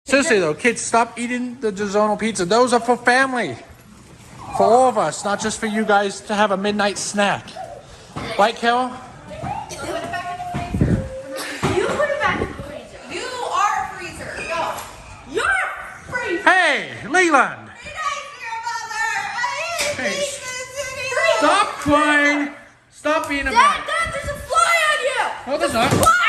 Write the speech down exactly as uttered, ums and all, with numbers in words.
Seriously though, kids, stop eating the DiGiorno pizza. Those are for family. For all of us, not just for you guys to have a midnight snack. Right, Carol? Put it back in the freezer. You put it back in the freezer. You are a freezer. No. You're a freezer. Hey, Leland. Be nice to your mother. I hate Hey, pizzas anymore. stop crying. Stop being a Dad, man. Dad, there's a fly on you. No, there's not. Fly